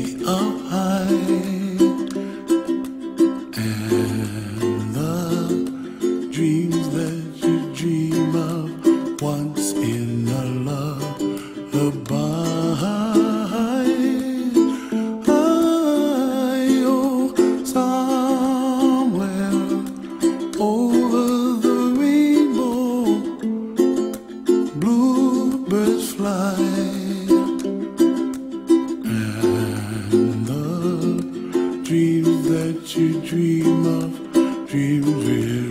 up high, and the dreams that you dream of once in a lullaby. Oh, somewhere over the rainbow, bluebirds fly. Dreams that you dream of, dreams real.